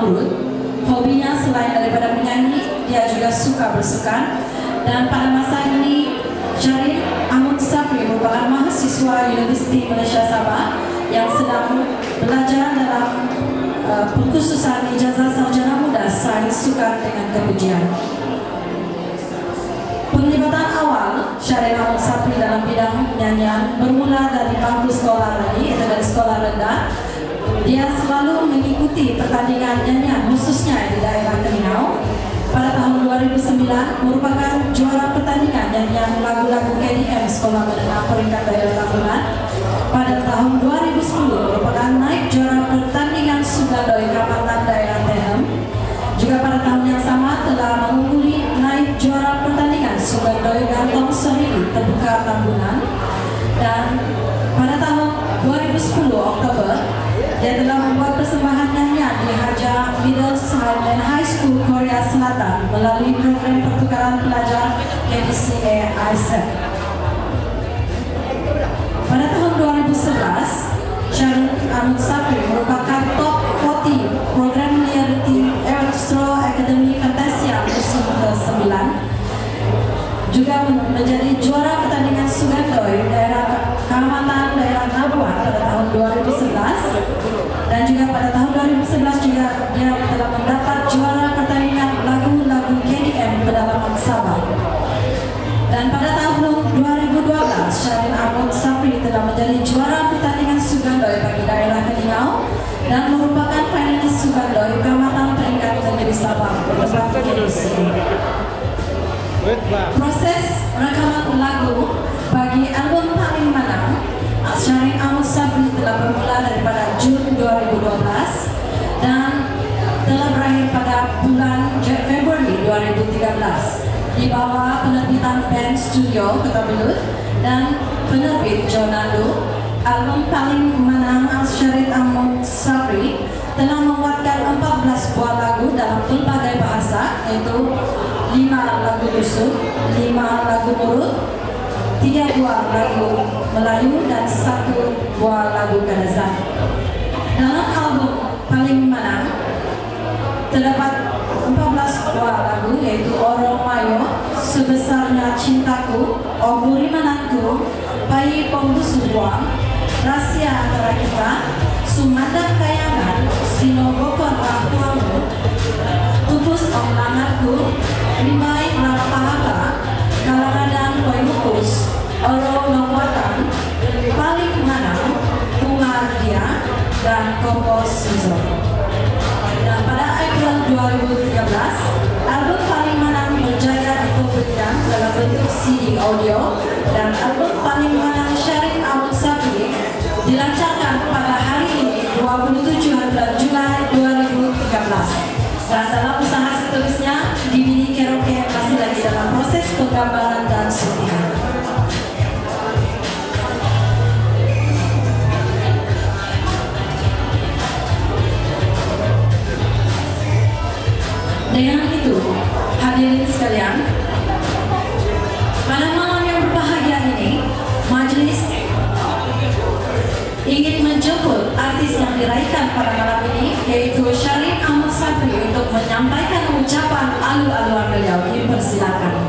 urut. Hobinya selain daripada menyanyi, dia juga suka bersukan. Dan pada masa ini, Syarif Ahmad Safri merupakan mahasiswa Universiti Malaysia Sabah yang sedang belajar dalam pengkhususan ijazah sarjana muda sains sukan dengan kepujian. Penglibatan awal Syarif Ahmad Safri dalam bidang nyanyian bermula dari bangku sekolah rendah, iaitu dari sekolah rendah. Dia selalu mengikuti pertandingan nyanyian khususnya di daerah Terengganu. Pada tahun 2009 merupakan juara pertandingan nyanyian lagu-lagu KDM Sekolah Menengah peringkat daerah tahunan. Pada tahun 2010 merupakan naik juara pertandingan Sugandoi Kapatan daerah Tehem. Juga pada tahun yang sama telah mengungguli naik juara pertandingan Sugandoi Gantong Sehari terbuka tahunan. Dan pada tahun 2010 Oktober dia telah membuat persembahan nyanyian di Haja Middle Side and High School Korea Selatan melalui program pertukaran pelajar KDCA ISEP. Pada tahun 2011, Syarif Ahmad Safri merupakan top 40 program reality Astro Academy Fantasia musim ke-9. Juga menjadi juara pertandingan Sugandoi daerah Kehormatan daerah Labuan pada tahun 2011. Dan juga pada tahun 2011 juga dia telah mendapat juara pertandingan lagu-lagu KDM pedalaman Sabah. Dan pada tahun 2012 Syarif Ahmad Safri telah menjadi juara pertandingan Sugandoi bagi daerah Terengganu dan merupakan finalis Sugandoi Kehormatan peringkat negeri Sabah bertempat di sini. Proses rekaman lagu bagi album Paling Manang Syarif Ahmad Safri telah bermula daripada Jun 2012 dan telah berakhir pada bulan Februari 2013 di bawah penerbitan Band Studio Kota Belud dan penerbit Jonando. Album Paling Manang Syarif Ahmad Safri telah membuatkan 14 buah lagu dalam pelbagai bahasa, iaitu 5 lagu dusun, 5 lagu murut, 3 buah lagu Melayu dan 1 buah lagu Kadazan. Dalam album Paling Manang terdapat 14 buah lagu, yaitu Oro Mayo, Sebesarnya Cintaku, Oburi Mananku, Bayi Pembusu Buang, Rahasia Antara Kita, Sumandang Kayangan, Sino Bokor Rahtuamu, Tupus Omlanganku, Rimai Larapahaka, Kalaradan Koi Hukus, Oro Longwatan, Paling Manang, Bunga Dia, dan Kompos Sizo. Dan pada April 2013, album Paling Manang berjaya dikompetisikan dalam bentuk CD audio dan album Paling Manang Syarif Ahmad Safri dilancarkan pada hari ini 27 bulan Julai 2013. Dan dalam usaha seterusnya, DVD Karaoke masih lagi dalam proses penggambaran dan syutingan. Dengan itu, hadirin sekalian, pada malam yang berbahagia ini, majelis ingin menjemput artis yang diraihkan pada malam ini, yaitu Syarif Ahmad Safri, untuk menyampaikan ucapan alu-aluan beliau. Dipersilakan.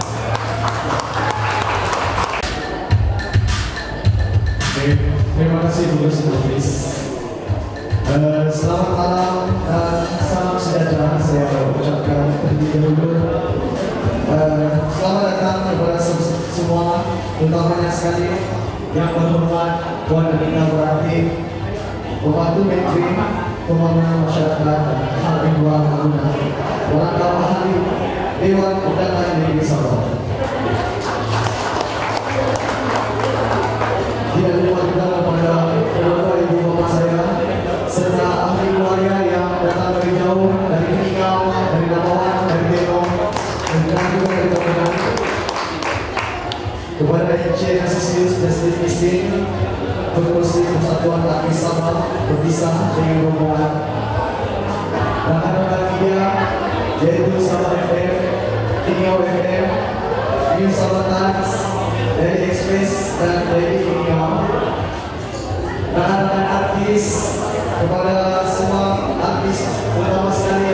Terima kasih Bu Sudis. Selamat malam dan salam sejahtera saya ucapkan terlebih dahulu. Selamat datang kepada semua, utamanya sekali yang berhormat Puan Adina Berarti, Pembantu Menteri Pembangunan Masyarakat Hal Ehwal Bangunan, Warga Ahli Dewan Undangan Negeri Sabah. Tidak lupa juga kepada keluarga ibu bapa saya serta ahli keluarga yang datang dari jauh, dari Terengganu, dari Labuan, dari Depok, dan juga dari Terengganu. Kepada Encik Asisius Presiden Istri Pengurusi Persatuan Artis Sabah berpisah dengan rombongan. Rakan-rakan media yaitu Sabah FM, Terengganu FM, News Sabah Times, dari Express dan dari Terengganu. Rakan-rakan artis, kepada semua artis utama sekali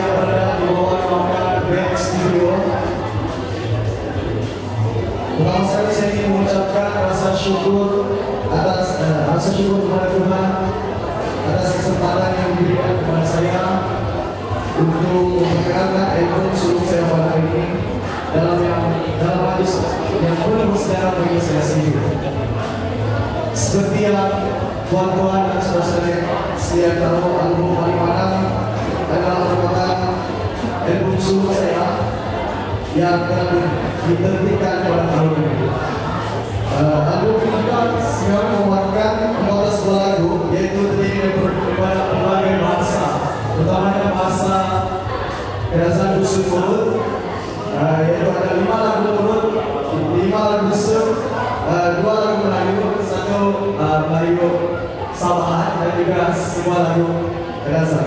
syukur rasa syukur kepada Tuhan atas kesempatan yang diberikan kepada saya untuk memperkenalkan album sulung saya pada hari ini dalam hadis yang penuh sejarah bagi saya sendiri. Seperti yang tuan-tuan dan saudara-saudara sekalian tahu, album Palimanan adalah merupakan album sulung saya yang telah diterbitkan pada tahun ini. Album ini sekarang memuatkan 14 buah lagu, yaitu terdiri daripada berbagai bahasa, utamanya bahasa kerajaan dusun Mulut, yaitu ada 5 lagu Mulut, 5 lagu dusun, 2 lagu Melayu, 1 Melayu Sabahan, dan juga semua lagu kerajaan.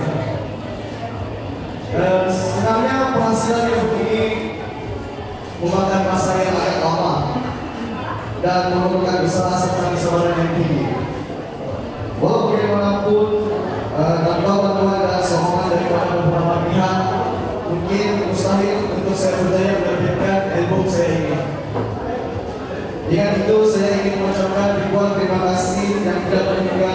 Sebenarnya penghasilan yang begini memakan masa yang agak lama dan memerlukan usaha serta kesabaran yang tinggi. Walau bagaimanapun, tanpa bantuan dan sokongan daripada beberapa pihak, mungkin mustahil untuk saya berjaya menerbitkan album saya ini. Dengan itu, saya ingin mengucapkan ribuan terima kasih yang tidak terhingga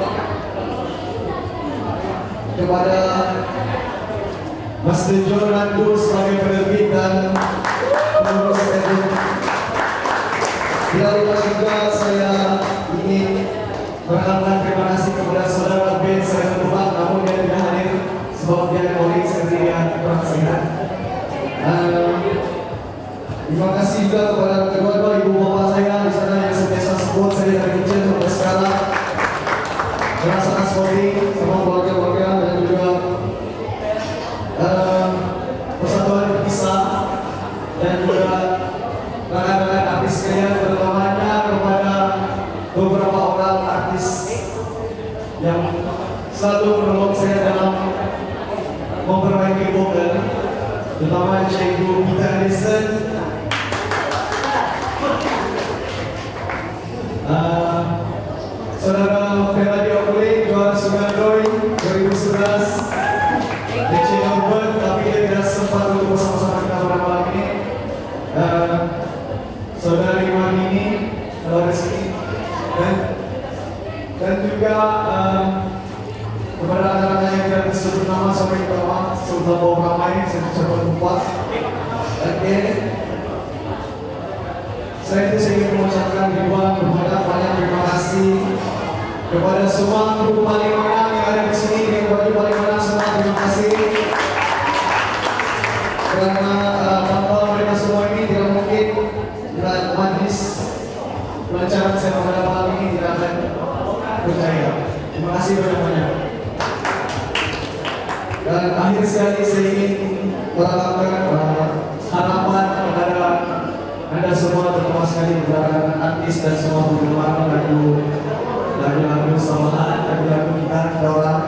kepada Mas Tejo Nandu sebagai penerbit dan pengurus album. Tidak lupa juga saya ingin mengucapkan terima kasih kepada saudara Ben saya Tuhan, namun dia tidak hadir sebab dia COVID seperti yang kurang sehat. Terima kasih juga kepada kedua-dua ibu bapak saya di sana yang sentiasa support saya dari kecil sampai sekarang. Saya sangat sporting sama keluarga-keluarga dan juga persatuan berpisah dan juga rekan-rekan artis sekalian, terutamanya kepada beberapa orang artis yang selalu menolong saya dalam memperbaiki vokal, terutama Cikgu Peter Anderson, Saudara Feradi Okule, juara Sugandoi 2011, DC Norbert, tapi dia tidak sempat untuk bersama-sama kita pada malam ini. Saudari Mamini, kalau rezeki, dan juga kepada anak-anak yang tidak disebut nama sampai kita maaf, setelah bawa ramai, saya coba lupa. Oke, saya ingin mengucapkan ribuan banyak terima kasih kepada semua kru Palimanan yang ada di sini, yang baju Palimanan semua terima kasih. Karena tanpa mereka semua ini tidak mungkin majlis pelajaran saya pada malam ini tidak akan berjaya. Terima kasih banyak-banyak. Dan akhir sekali saya ingin mengatakan harapan kepada Anda semua, terutama sekali kepada artis dan semua penggemar lagu-lagu Sabahan, lagu-lagu kita orang.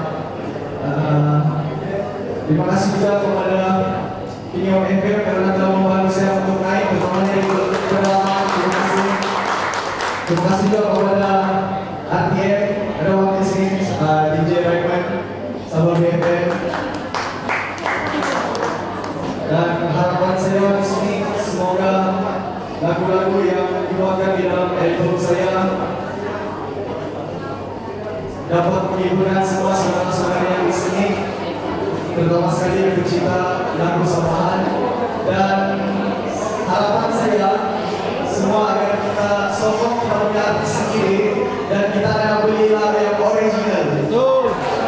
Terima kasih juga kepada Kinyo FM karena telah membantu saya untuk naik, terutama di kedalaman. Terima kasih. Terima kasih juga kepada RTM, ada wakil sini, DJ Raymond, Sabah BFM. Dan harapan saya di sini semoga lagu-lagu yang dikeluarkan di dalam album saya dapat menghiburkan semua saudara-saudara yang di sini, terutama sekali yang pecinta lagu Sabahan. Dan harapan saya semua agar kita sokong kita punya artis sendiri dan kita akan beli lagu yang original. Betul.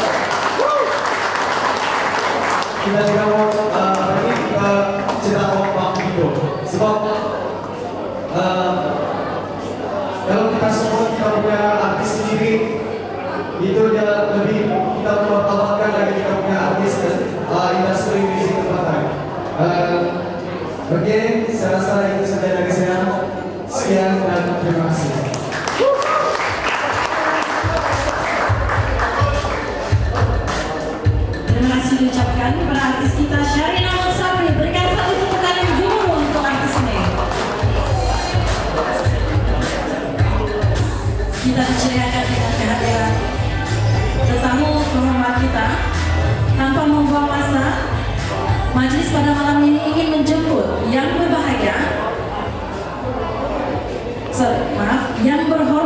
Kita juga mau pergi ke cerita Bang Pido, sebab kalau kita semua kita punya artis sendiri itu dia lebih kita mempertahankan lagi kita punya artis industri musik tempatan. Oke, saya rasa itu saja dari saya. Sekian dan terima kasih. Terima kasih diucapkan kepada artis kita Sharina Sabri. Berikan satu tepukan yang gemuruh untuk artis ini. Kita diceriakan dengan kehadiran tetamu terhormat kita. Tanpa membuang masa, majelis pada malam ini ingin menjemput yang berbahagia, yang berhormat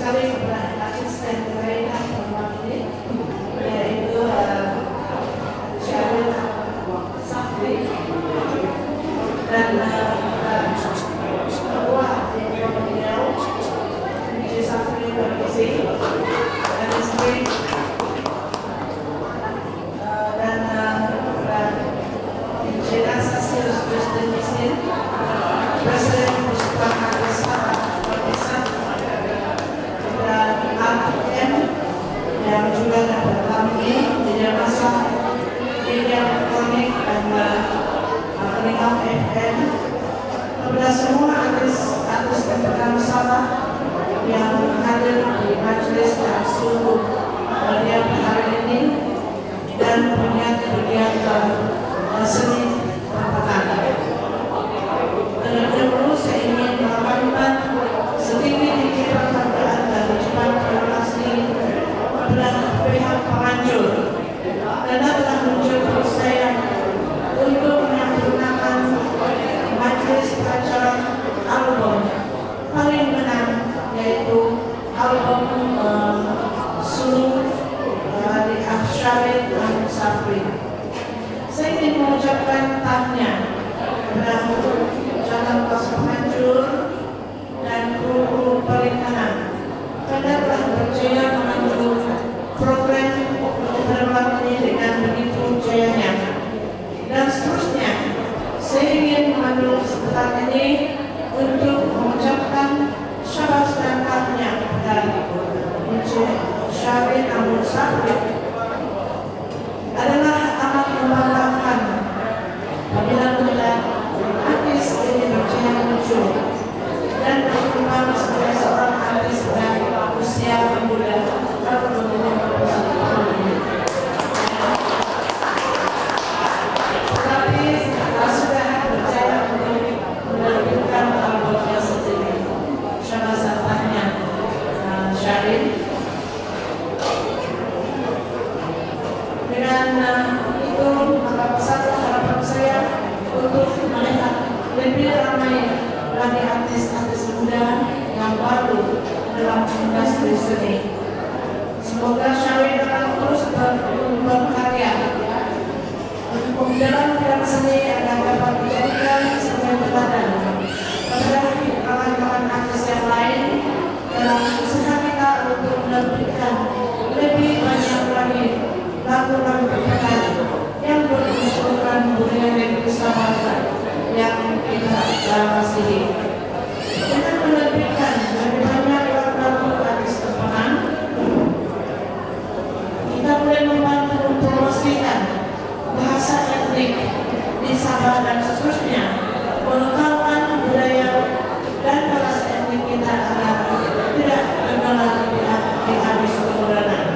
sekali kepada asisten pemerintah perempuan ini, yaitu Syarul Safri dan ketua beliau Mr. Safri Permisi dan istri dan Mr. Asasius Justin Mesin, Presiden Pusat dan ATM yang juga dapat kami media massa, media elektronik dan pendengar FM, kepada semua artis dan bersama yang hadir di majelis dan seluruh media hari ini dan pegiat seni perempatan. Terlebih dahulu saya ingin mengabarkan setinggi-tinggi penghargaan dan ucapan terima kasih kepada pihak penganjur karena telah menjemput saya untuk menyempurnakan majelis acara album paling menang, yaitu album Sulung dari Syarul Safri. Saya ingin mengucapkan tahniah kepada calon kuasa penganjur dan kru perintangan karena telah berjaya menganjur program penerbangan ini dengan begitu jayanya. Dan seterusnya, saya ingin mengambil kesempatan ini untuk mengucapkan syabas dan tahniah kepada Syarul Safri. Adalah amat membanggakan apabila melihat artis ini berjaya muncul dan berkembang sebagai seorang artis dengan usia muda baru berumur 21 tahun ini. Tetapi sudah berjaya untuk menerbitkan albumnya sendiri. Syabas tahniah Syarul. Dengan itu maka satu harapan saya untuk melihat lebih ramai lagi artis-artis muda yang baru dalam industri seni. Semoga Syarul akan terus berkarya dalam bidang seni agar dapat dijadikan sebagai teladan kepada kawan-kawan artis yang lain dalam usaha kita untuk menerbitkan lebih banyak lagi lagu-lagu perkataan yang berunsurkan budaya dan kesabaran yang kita kasihi. Dengan menerbitkan lebih banyak lagu-lagu artis terkenal, kita boleh membantu mempromosikan bahasa etnik di Sabah dan seterusnya, mengekalkan budaya dan bahasa etnik kita agar tidak tenggelam di habis kemudahan.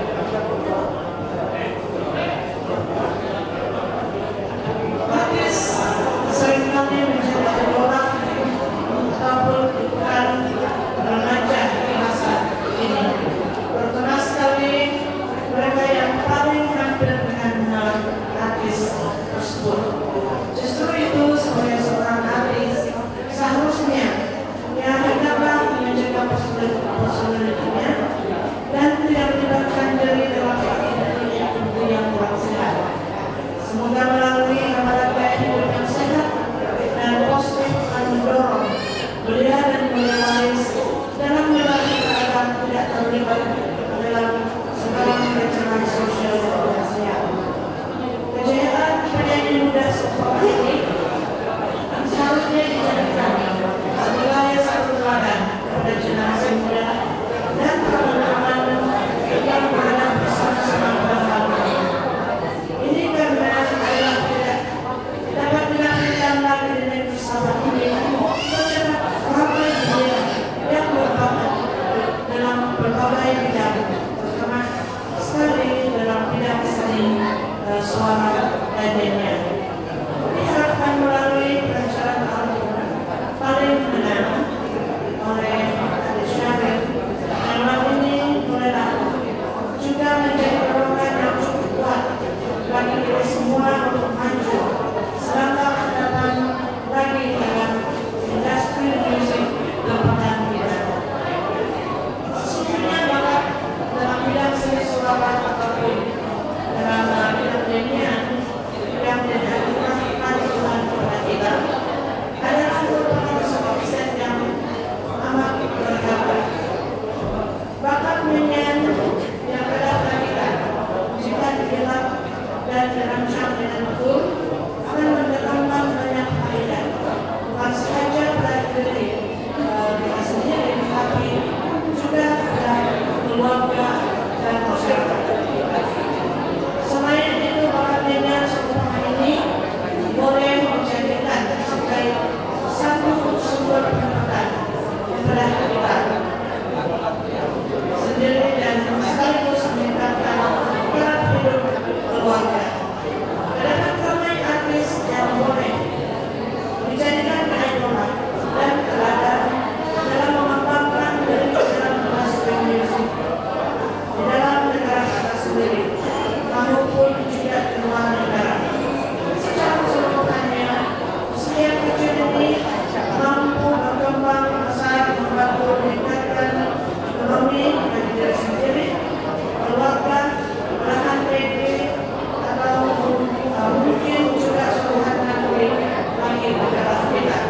Seringkali menjadi orang ataupun bukan remaja di masa ini. Terkenal sekali mereka yang paling hampir dengan artis tersebut. Justru itu sebagai seorang artis seharusnya ia hendaklah menjaga personalitinya dan tidak melibatkan diri dalam aktivitas yang kurang sehat. Semoga melalui amalan hidup yang sehat dan positif akan mendorong beliau dan mewaris dalam menjalani keadaan tidak terlibat dalam segala rancangan sosial yang tidak sehat. Kejayaan penyanyi muda seperti ini seharusnya dijadikan sebagai satu teladan kepada generasi muda dan kawan-kawan yang berada bersama-sama bersama. Ini karena dapat dilakukan lagi dengan bersama ini terdapat ramai dia yang berbakat dalam berbagai bidang, terutama sekali dalam bidang seni suara dan lainnya. Diharapkan melalui perencanaan album paling menang oleh Syarul dan lagu ini bolehlah juga menjadi dorongan yang cukup kuat bagi kita semua untuk maju selangkah ke depan lagi dalam industri musik tempatan kita. keluarga, dan masyarakat. Selain itu, bakat dengan seumpama ini boleh menjadikan sebagai satu sumber pendapatan kepada kita sendiri dan sekaligus meningkatkan taraf hidup keluarga. Terdapat ramai artis yang boleh dijadikan idola dan teladan dalam mengembangkan diri dalam industri musik di dalam negara kita sendiri maupun juga di luar negara. Secara keseluruhannya, usia kecil ini mampu berkembang besar membantu meningkatkan ekonomi bagi diri sendiri, keluarga, belahan negeri, atau mungkin juga seluruh negeri bagi negara kita.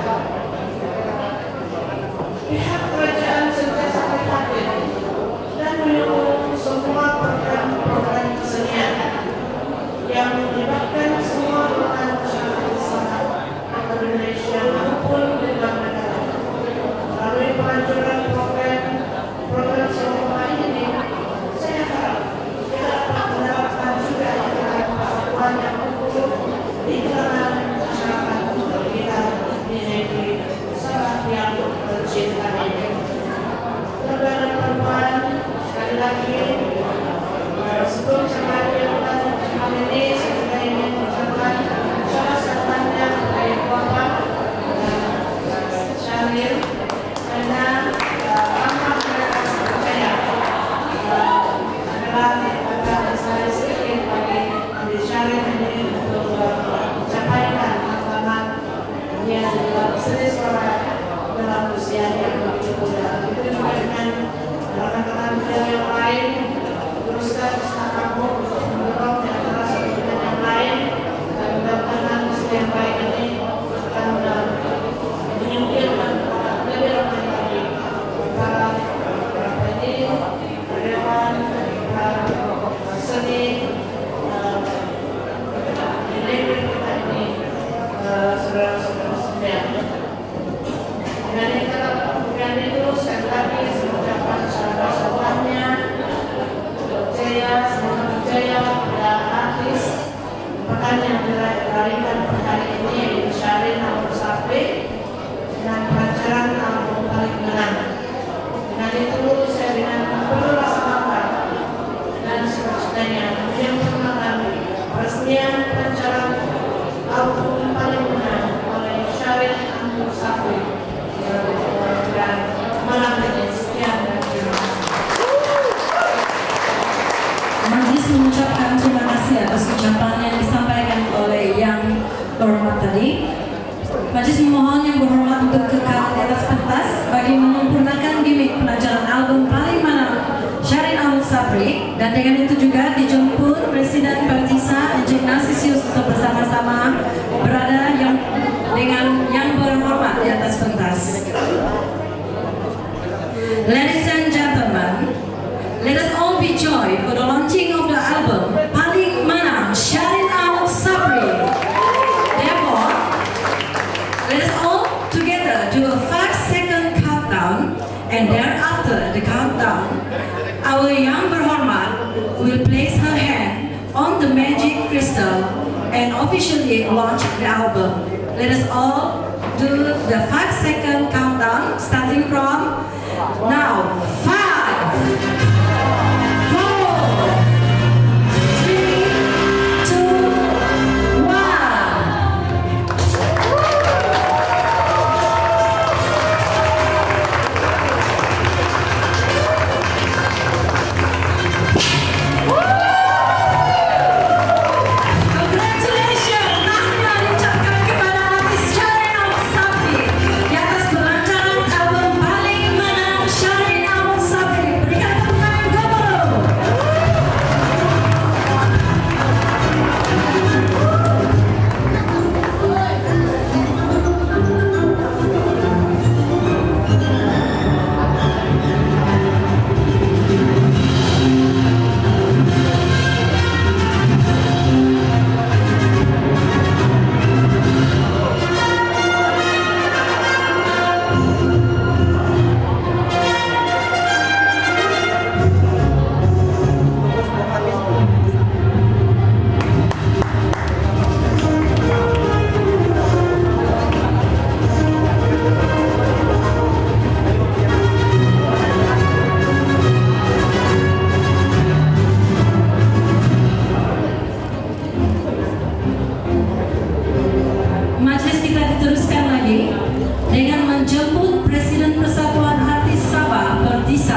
Pihak kerajaan sentiasa prihatin dan mendukung semua program-program kesenian yang melibatkan semua golongan masyarakat Islam di Indonesia maupun di luar negara. Melalui peluncuran program seumpama ini, saya harap kita dapat mendapatkan juga pengetahuan yang utuh di kalangan masyarakat kita di negeri sangat yang tercinta ini. Saudara perempuan, sekali lagi sebelum saya melanjutkan hal ini, saya juga ingin mengucapkan selamat dari Bapak Syaril karena tanpa mereka percaya adalah akan saya sedikit bagi Andi Syaril ini untuk mencapaikan matlamat yang seni suara dalam usia yang begitu muda. Itu juga dengan rekan-rekan beliau yang lain teruskan usaha kamu untuk mendorong di antara satu dengan yang lain dan mudah-mudahan usaha yang baik ini akan menyingkirkan lebih ramai lagi para penyanyi, karyawan, para seni di negeri kita ini, saudara-saudara sekalian. Dengan itu sekali lagi saya mengucapkan sahabat-sahabatnya semoga berjaya pada artis pekan yang dilarikan pada hari ini, yaitu Syaril Amrul Sapri dengan pelajaran album paling menang. Dengan itu saya dengan penuh rasa bangga dan sukacitanya yang mengenalkan peresmian pelajaran album paling menang oleh Syaril Amrul Sapri dan malam ini. Sekian dan terima kasih. Majlis mengucapkan terima kasih atas ucapan yang disampaikan oleh yang berhormat tadi. Majlis memohon yang berhormat untuk kekal di atas pentas bagi menyempurnakan gimmick pelajaran album paling menang Syaril Amrul Sapri, dan dengan itu juga dijemput Presiden Partisa Encik Nasisius untuk bersama-sama berada dengan yang berhormat di atas pentas. Ladies and gentlemen, let us all be joy for the launching of the album Paling Menang Syaril Amrul Sapri. Therefore, let us all together do a 5-second countdown, and thereafter the countdown, our yang berhormat will place her hand on the magic crystal and officially launch the album. Let us all do the 5-second countdown starting from now. 5, 4, 3, 2, 1.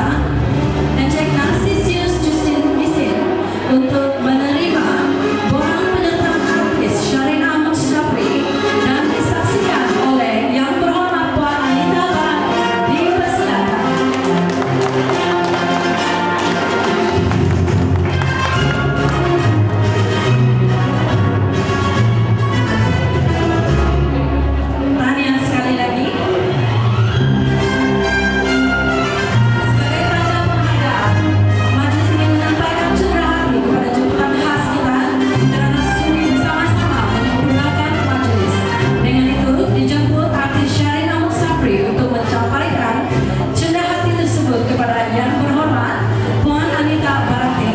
Rosa dan Jack Narcisius Justin Misin untuk menerima borang penyertaan artis Syarin Ahmad Syafri dan disaksikan oleh Yang Berhormat Puan Anita Barati. Dipersilakan. Tahniah sekali lagi. Sebagai tanda penghargaan, majelis ingin menyampaikan cendera hati kepada junjungan khas kita karena sudi bersama-sama menyempurnakan majelis. Dengan itu dijemput artis Syarin Ahmad Syafri untuk menyampaikan cendera hati tersebut kepada Yang Berhormat Puan Anita Barati.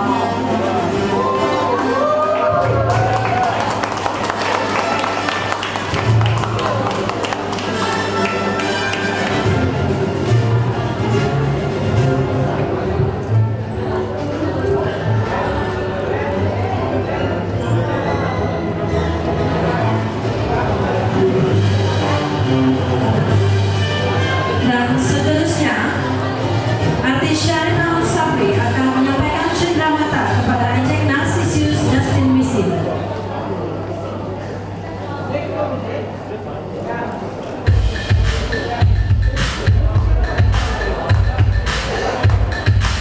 Dan seterusnya, artis Syarin Ahmad Syafri akan menyampaikan cendera mata kepada Jack Narcisius Justin Misin.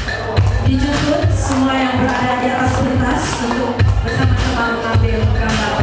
Dijemput semua yang berada di atas pentas untuk bersama-sama mengambil gambar.